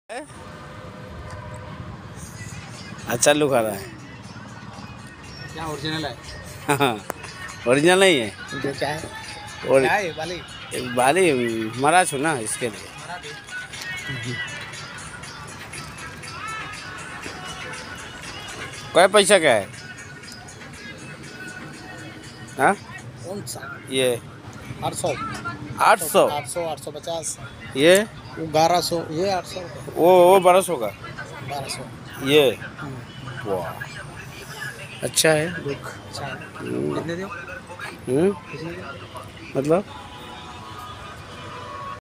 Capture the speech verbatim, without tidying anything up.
अच्छा लुक आ रहा है। क्या ओरिजिनल है? हाँ ओरिजिनल नहीं है। जो क्या है? और क्या है बाली? बाली मरा छू ना इसके लिए। क्या पैसा क्या है? हाँ कौन सा? ये आठ सौ आठ सौ आठ सौ आठ सौ पचास। ये वो ग्यारह सौ, ये आठ सौ रुपये। वो वो बारह सौ का बारह सौ। ये। वाह अच्छा है लुक। अच्छा, कितने दो? हम्म कितने दो? मतलब